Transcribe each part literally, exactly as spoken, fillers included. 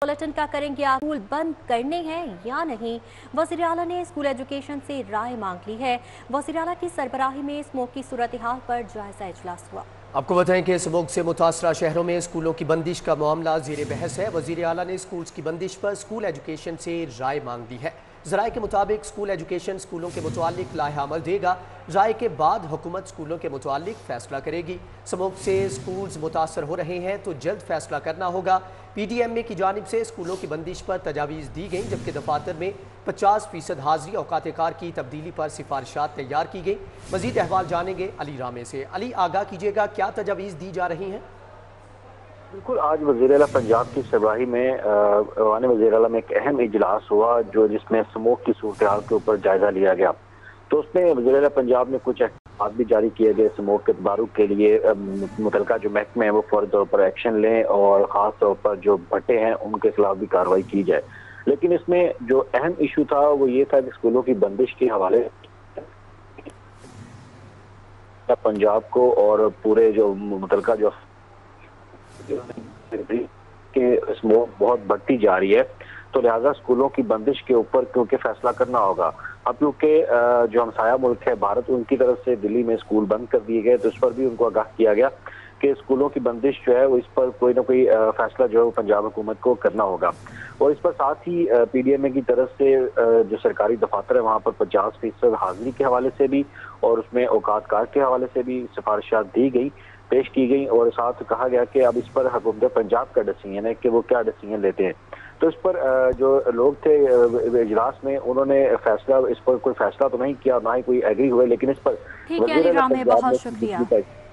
Bulletin का करेंगे आप स्कूल बंद करने हैं या नहीं। वज़ीर आला ने स्कूल एजुकेशन से राय मांग ली है। वज़ीर आला की सरबराही में स्मोक की सूरत हाल पर जायजा इजलास हुआ। आपको बताएं कि स्मोक से मुतासरा शहरों में स्कूलों की बंदिश का मामला ज़ेर बहस है। वज़ीर आला ने स्कूल्स की बंदिश पर स्कूल एजुकेशन से राय मांग ली है। ज़राए के मुताबिक स्कूल एजुकेशन स्कूलों के मुतालिक लाहे अमल देगा। राय के बाद हुकूमत स्कूलों के मुतालिक फैसला करेगी। स्मोक से स्कूल्स मुतासर हो रहे हैं तो जल्द फैसला करना होगा। पी डी एम ए की जानिब से स्कूलों की बंदिश पर तजावीज़ दी गई, जबकि दफातर में पचास फीसद हाजिरी औकात कार की तब्दीली पर सिफारिशात तैयार की गई। मजीद अहवाल जानेंगे अली रामे से। अली, आगाह कीजिएगा, क्या तजावीज़ दी जा रही हैं? बिल्कुल, आज वज़ीर आला पंजाब की सरबराही में ऐवान वज़ीर आला में एक अहम इजलास हुआ जो जिसमें स्मोक की सूरत हाल के ऊपर जायजा लिया गया। तो उसमें वज़ीर आला पंजाब ने कुछ अहकाम भी जारी किए गए स्मोक के तबारुक के लिए। मुतलका जो महकमे हैं वो फौरी तौर पर एक्शन लें और ख़ास तौर पर जो भट्टे हैं उनके खिलाफ भी कार्रवाई की जाए। लेकिन इसमें जो अहम इशू था वो ये था कि स्कूलों की बंदिश के हवाले पंजाब को और पूरे जो मुतलका जो के स्मोक बहुत बढ़ती जा रही है, तो लिहाजा स्कूलों की बंदिश के ऊपर क्योंकि फैसला करना होगा। अब क्योंकि जो हमसाया मुल्क है भारत, उनकी तरफ से दिल्ली में स्कूल बंद कर दिए गए, तो इस पर भी उनको आगाह किया गया कि स्कूलों की बंदिश जो है वो इस पर कोई ना कोई फैसला जो है वो पंजाब हुकूमत को करना होगा। और इस पर साथ ही पी डी एम ए की तरफ से जो सरकारी दफातर है वहाँ पर पचास फीसद हाजिरी के हवाले से भी और उसमें औकात कार के हवाले से भी सिफारिशात दी गई, पेश की गई। और साथ कहा गया कि अब इस पर हुकूमत पंजाब का डिसीजन है कि वो क्या डिसीजन लेते हैं। तो इस पर जो लोग थे इजलास में, उन्होंने फैसला इस पर कोई फैसला तो नहीं किया, ना ही कोई एग्री हुए, लेकिन इस पर बहुत शुक्रिया।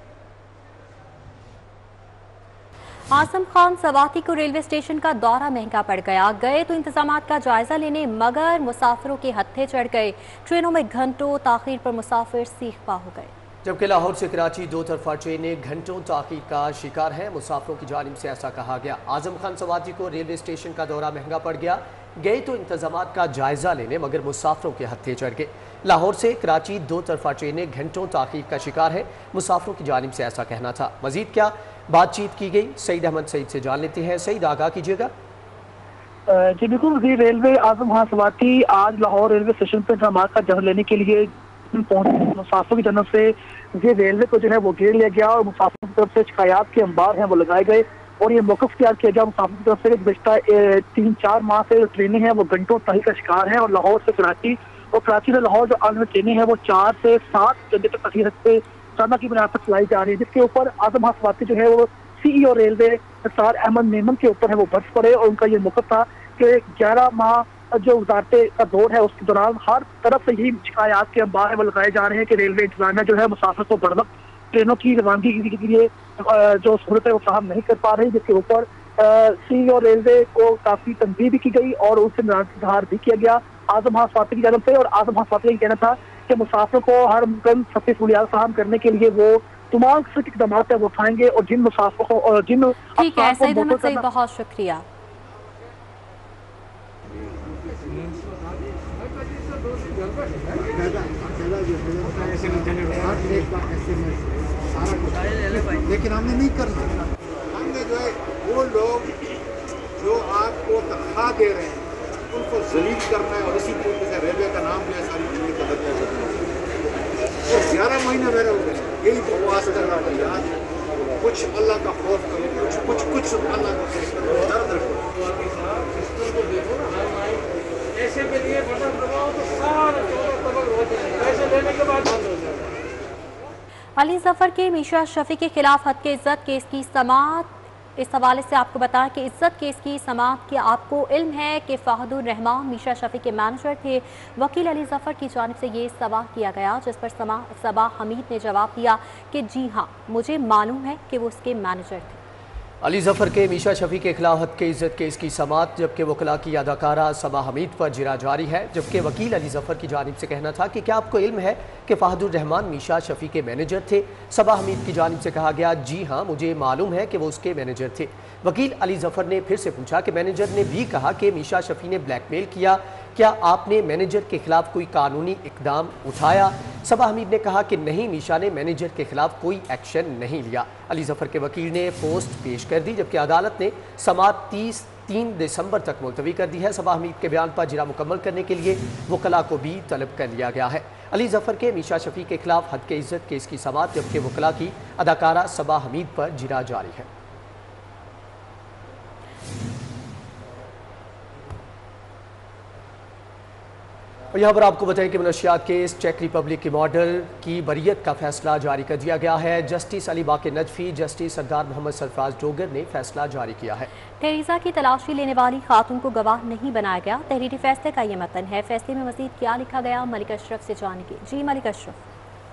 आजम खान सवाती को रेलवे स्टेशन का दौरा महंगा पड़ गया। गए तो इंतजामात का जायजा लेने, मगर मुसाफिरों के हत्थे चढ़ गए। ट्रेनों में घंटों ताखीर पर मुसाफिर सीख पा हो गए। जबकि लाहौर से कराची दो तरफा ट्रेनें घंटों ताखीर का शिकार हैं। मुसाफिरों की जानिब से ऐसा कहा गया। आजम खान सवाती को रेलवे स्टेशन का दौरा महंगा पड़ गया। गए तो इंतजामात का जायजा लेने, मगर मुसाफिरों के हत्थे चढ़ गए। लाहौर से कराची दो तरफा ट्रेनें घंटों ताखीर का शिकार है। मुसाफिरों की जानिब से ऐसा कहना था। मजीद क्या बातचीत की गई, सईद अहमद सईद से जान लेते हैं। सईद, आगाह कीजिएगा। जी बिल्कुल, वज़ीर रेलवे आजम खान सवाती आज लाहौर रेलवे स्टेशन पर इंतजामात का जायजा लेने के लिए पहुंचे। मुसाफिर की तरफ से ये रेलवे को जो है वो घेर लिया गया और मुसाफिर की तरफ से शिकायत के अंबार हैं वो लगाए गए और ये मौक़िफ़ तैयार किया गया मुसाफिर की तरफ से। गुज़श्ता तीन चार माह से ट्रेनें हैं वो घंटों ताखीर का शिकार हैं और लाहौर से कराची और कराची से लाहौर जो आने ट्रेनें हैं वो चार से सात घंटे तक ताखीर से सामा की बुनियाद पर चलाई जा रही है, जिसके ऊपर आजम खान सवाती जो है वो C E O railway sir Ahmad Memon के ऊपर है वो बर्फ पड़े। और उनका ये मौक़िफ़ था कि ग्यारह माह जो वज़ारत का दौर है उसके दौरान हर तरफ से यही शिकायत के अंबार है वो लगाए जा रहे हैं कि रेलवे इंतजामिया जो है मुसाफिर को बर वक्त ट्रेनों की रवानगी के लिए जो सहूलत है वो फराहम नहीं कर पा रही, जिसके ऊपर सी और रेलवे को काफ़ी तनकीद भी की गई और उससे इजहार भी किया गया आजम खान सवाती की जानब से। और आजम खान सवाती का कहना था कि मुसाफिर को हर मुमकिन सस्ती सहूलियात फराहम करने के लिए वो तमाम इकदाम है वो उठाएंगे और जिन मुसाफिर को और जिन ठीक है सईद अहमद सईद, बहुत शुक्रिया। लेकिन हमने नहीं कर सकता। हमने जो है वो लोग जो आपको तनख्वाह दे रहे हैं उनको जलील करना है और इसी तरीके से रेलवे का नाम जो है सारी चीज़ें का दर्जा करना है। और ग्यारह महीने मेरे हो गए, यही बकवास कर रहा है यार। कुछ अल्लाह का खौफ करो, कुछ कुछ कुछ अल्लाह का खौफ करो, दर्द रखो। ऐसे के लिए बटन दबाओ तो सारा पैसे लेने के बाद बंद हो जाएगा। अली जफर के मीशा शफी के खिलाफ हद के इज्जत केस की समाअत, इस हवाले से आपको बताएं कि इज्जत केस की समाअत के आपको इल्म है कि फहदुर रहमान मीशा शफी के मैनेजर थे। वकील अली जफर की जानिब से ये सवाल किया गया, जिस पर सबा हमीद ने जवाब दिया कि जी हाँ, मुझे मालूम है कि वो उसके मैनेजर थे। अली जफर के मीशा शफी के खिलाफ हद के इज्जत केस की समाअत, जबकि वकला की अदाकारा सबा हमीद पर जिरा जारी है। जबकि वकील अली जफर की जानिब से कहना था कि क्या आपको इल्म है कि फहदुर रहमान मीशा शफी के मैनेजर थे। सबा हमीद की जानिब से कहा गया जी हाँ, मुझे मालूम है कि वो उसके मैनेजर थे। वकील अली जफर ने फिर से पूछा कि मैनेजर ने भी कहा कि मीशा शफी ने ब्लैकमेल किया, क्या आपने मैनेजर के खिलाफ कोई कानूनी इकदाम उठाया? सबा हमीद ने कहा कि नहीं, मीशा ने मैनेजर के खिलाफ कोई एक्शन नहीं लिया। अली जफर के वकील ने पोस्ट पेश कर दी, जबकि अदालत ने समाअत तीस تین دسمبر تک ملتوی کر دی ہے۔ صبا حمید کے بیان پر جرا مکمل کرنے کے لیے وکلاء کو بھی طلب کر لیا گیا ہے۔ علی ظفر کے میشا شفیع کے خلاف حد کے عزت کیس کی سماعت، جبکہ وکلاء کی اداکارہ صبا حمید پر جرا جاری ہے۔ اور یہاں پر آپ کو بتائیں کہ منشیات کیس چیک ریپبلک کے ماڈل کی بریت کا فیصلہ جاری کر دیا گیا ہے۔ جسٹس علی باقر نجفی، جسٹس سردار محمد سرفراز ڈوگر نے فیصلہ جاری کیا ہے۔ تھریزا کی تلاشی لینے والی خاتون کو گواہ نہیں بنایا گیا، تحریری فیصلے کا یہ متن ہے۔ فیصلے میں مزید کیا لکھا گیا، ملک اشرف سے جانیں گے۔ جی ملک اشرف۔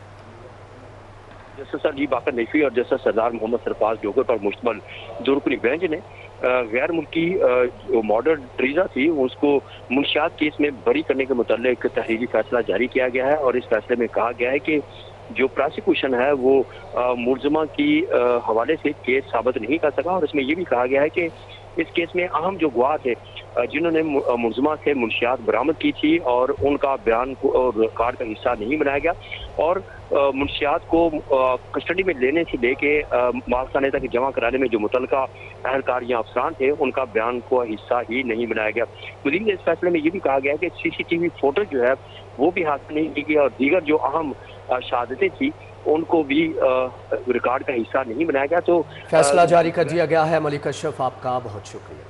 جسٹس علی باقر نجفی اور جسٹس سردار محمد سرفراز ڈوگر پر مشتمل دو رکنی بینچ نے غیر ملکی جو ماڈل ٹریزا تھی اس کو منشیات کیس میں بری کرنے کے متعلق تحریری فیصلہ جاری کیا گیا ہے، اور اس فیصلے میں کہا گیا ہے کہ جو پراسیکیوشن ہے وہ ملزمہ کی حوالے سے کیس ثابت نہیں کر سکا، اور اس میں یہ بھی کہا گیا ہے کہ اس کیس میں اہم جو گواہ تھے جنہوں نے ملزمہ سے منشیات برآمد کی تھی اور ان کا بیان کو ریکارڈ کا حصہ نہیں بنایا گیا، اور منشیات کو کسٹڈی میں لینے سے لے کے مالخانے تک جمع کرانے میں جو متعلقہ اہلکار یا افسران تھے ان کا بیان کو حصہ ہی نہیں بنایا گیا۔ مزید اس فیصلے میں یہ بھی کہا گیا ہے کہ سی سی ٹی وی فوٹو جو ہے وہ بھی حاصل نہیں کی گئی، اور دیگر جو اہم شہادتیں تھیں ان کو بھی ریکارڈ کا حصہ نہیں بنایا گیا۔ تو فیصلہ جاری کر دیا گیا ہے۔ ملک اشرف آپ کا بہت شکریہ۔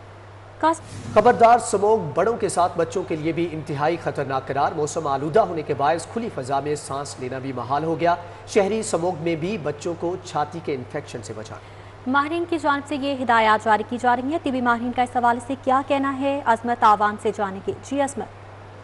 خبردار سموگ بڑوں کے ساتھ بچوں کے لیے بھی انتہائی خطرناک قرار، موسم آلودہ ہونے کے باعث کھلی فضا میں سانس لینا بھی محال ہو گیا، شہری سموگ میں بھی بچوں کو چھاتی کے انفیکشن سے بچانا۔ ماہرین کی جانب سے یہ ہدایات جاری کی جا رہی ہیں، طبی ماہرین کا اس حوالے سے کیا کہنا ہے، عظمت آوان سے جانیں گے۔ جی عظمت۔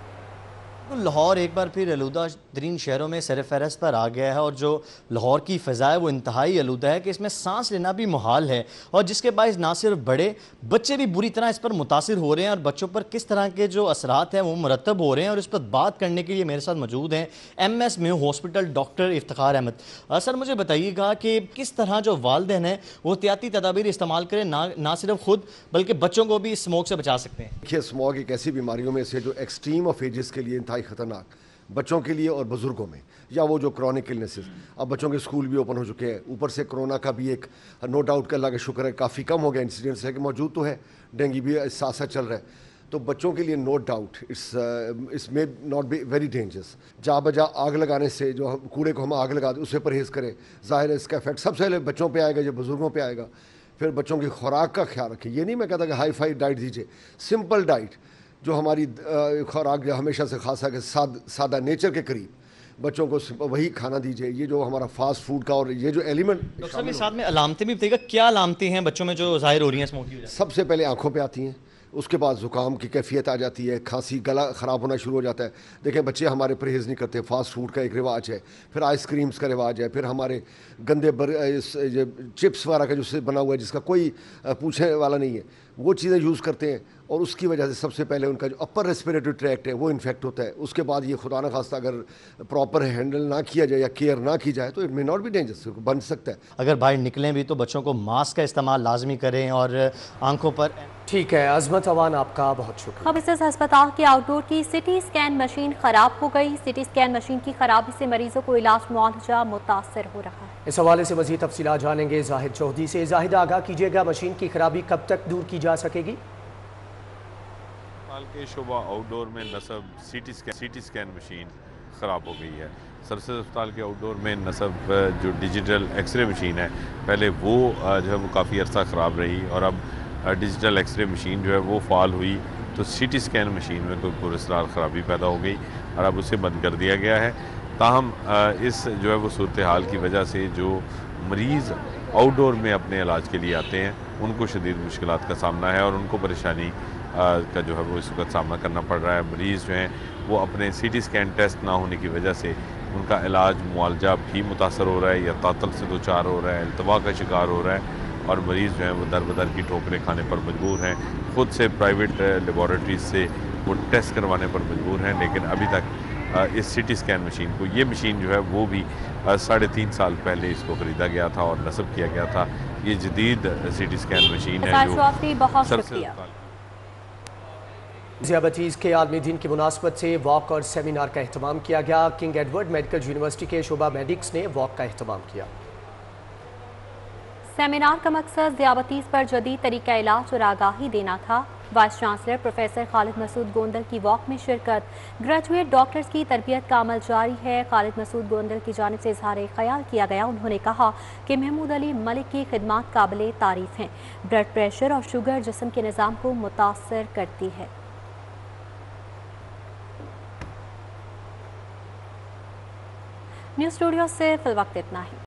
لاہور ایک بار پھر آلودہ ترین شہروں میں سر فہرست پر آ گیا ہے، اور جو لاہور کی فضا ہے وہ انتہائی آلودہ ہے کہ اس میں سانس لینا بھی محال ہے، اور جس کے باعث نہ صرف بڑے بچے بھی بری طرح اس پر متاثر ہو رہے ہیں، اور بچوں پر کس طرح کے جو اثرات ہیں وہ مرتب ہو رہے ہیں، اور اس پر بات کرنے کے لیے میرے ساتھ موجود ہیں M S Mayo hospital doctor Iftikhar Ahmad. Sir مجھے بتائیے گا کہ کس طرح جو والدین ہیں وہ احتیاطی تدابیر استعمال کریں، نہ صرف خود بلکہ بچوں کو بھی اسموگ سے بچا سکتے ہیں؟ دیکھیے، اسموگ ایک ایسی بیماریوں میں سے جو ایکسٹریم آف ایجز کے لیے انتہائی خطرناک، بچوں کے لیے اور بزرگوں میں، یا وہ جو کرونک النیسز۔ اب بچوں کے اسکول بھی اوپن ہو چکے ہیں، اوپر سے کرونا کا بھی ایک نو ڈاؤٹ کہ اللہ کا شکر ہے کافی کم ہو گیا انسیڈنٹس ہے کہ موجود تو ہے، ڈینگی بھی ساتھ ساتھ چل رہا ہے، تو بچوں کے لیے نو ڈاؤٹ اٹس اس میں ناٹ بی ویری ڈینجرس۔ جا بجا آگ لگانے سے، جو کوڑے کو ہم آگ لگا دیں اس سے پرہیز کریں، ظاہر ہے اس کا افیکٹ سب سے پہلے بچوں پہ آئے گا، جو بزرگوں پہ آئے گا۔ پھر بچوں کی خوراک کا خیال رکھیں، یہ نہیں میں کہتا کہ ہائی فائی ڈائٹ دیجیے، سمپل ڈائٹ جو ہماری خوراک جو ہمیشہ سے خاصا کہ سادہ نیچر کے قریب بچوں کو وہی کھانا دیجیے۔ یہ جو ہمارا فاسٹ فوڈ کا اور یہ جو ایلیمنٹ، ڈاکٹر صاحب ساتھ میں علامتیں بھی بتائیے گا، کیا علامتیں ہیں بچوں میں جو ظاہر ہو رہی ہیں اسموگ کی وجہ سے؟ سب سے پہلے آنکھوں پہ آتی ہیں، اس کے بعد زکام کی کیفیت آ جاتی ہے، کھانسی، گلا خراب ہونا شروع ہو جاتا ہے۔ دیکھیں بچے ہمارے پرہیز نہیں کرتے، فاسٹ فوڈ کا ایک رواج ہے، پھر آئس کریمز کا رواج ہے، پھر ہمارے گندے بر چپس وغیرہ کا جو سے بنا ہوا ہے جس کا کوئی پوچھنے والا نہیں ہے، وہ چیزیں یوز کرتے ہیں، اور اس کی وجہ سے سب سے پہلے ان کا جو اپر ریسپیریٹری ٹریکٹ ہے وہ انفیکٹ ہوتا ہے۔ اس کے بعد یہ خدا نہ خواستہ اگر پراپر ہینڈل نہ کیا جائے یا کیئر نہ کی جائے تو it may not be dangerous, بن سکتا ہے۔ اگر باہر نکلیں بھی تو بچوں کو ماسک کا استعمال لازمی کریں، اور آنکھوں پر۔ ٹھیک ہے عظمت اوان، آپ کا بہت شکریہ۔ خبیثیت ہسپتال کی آؤٹ ڈور کی سٹی اسکین مشین خراب ہو گئی، سٹی اسکین مشین کی خرابی سے مریضوں کو علاج معالجہ متاثر ہو رہا ہے۔ اس حوالے سے مزید تفصیلات جانیں گے زاہد چودھری سے۔ زاہد، آگاہ کیجیے گا مشین کی خرابی کب تک دور کی جا سکے گی؟ اسپتال کے شعبہ آؤٹ ڈور میں نصب C T scan C T scan machine خراب ہو گئی ہے۔ سرسز اسپتال کے آؤٹ ڈور میں نصب جو ڈیجیٹل ایکس رے مشین ہے، پہلے وہ جو ہے وہ کافی عرصہ خراب رہی، اور اب ڈیجیٹل ایکس رے مشین جو ہے وہ فعال ہوئی تو سی ٹی اسکین مشین میں کوئی پراسرار خرابی پیدا ہو گئی، اور اب اسے بند کر دیا گیا ہے۔ تاہم اس جو ہے وہ صورتحال کی وجہ سے جو مریض آؤٹ ڈور میں اپنے علاج کے لیے آتے ہیں ان کو شدید مشکلات کا سامنا ہے، اور ان کو پریشانی کا جو ہے وہ اس وقت سامنا کرنا پڑ رہا ہے۔ مریض جو ہیں وہ اپنے سی ٹی اسکین ٹیسٹ نہ ہونے کی وجہ سے ان کا علاج معالجہ بھی متاثر ہو رہا ہے، یا تعطل سے دوچار ہو رہا ہے، التوا کا شکار ہو رہا ہے، اور مریض جو ہیں وہ در بدر کی ٹھوکریں کھانے پر مجبور ہیں، خود سے پرائیویٹ لیبارٹریز سے وہ ٹیسٹ کروانے پر مجبور ہیں۔ لیکن ابھی تک اس سی ٹی اسکین مشین کو، یہ مشین جو ہے وہ بھی ساڑھے تین سال پہلے اس کو خریدا گیا تھا اور نصب کیا گیا تھا۔ یہ جدید سی ٹی اسکین مشین ہے جو شکریہ۔ ذیابطیس کے عالمی دن کی مناسبت سے واک اور سیمینار کا اہتمام کیا گیا۔ کنگ ایڈورڈ میڈیکل یونیورسٹی کے شعبہ میڈکس نے واک کا اہتمام کیا۔ सेमिनार का मकसद ज़ियाबतीज़ पर जदीद तरीका इलाज और आगाही देना था। Vice chancellor professor Khalid Masood Gondal की वॉक में शिरकत। ग्रेजुएट डॉक्टर्स की तरबियत का अमल जारी है। खालिद मसूद गोंदल की जानिब से इजहार ख्याल किया गया। उन्होंने कहा कि महमूद अली मलिक की खिदमात काबिल तारीफ हैं। ब्लड प्रेशर और शुगर जिस्म के निज़ाम को मुतासर करती है। न्यूज़ स्टूडियो से फिल वक्त इतना ही।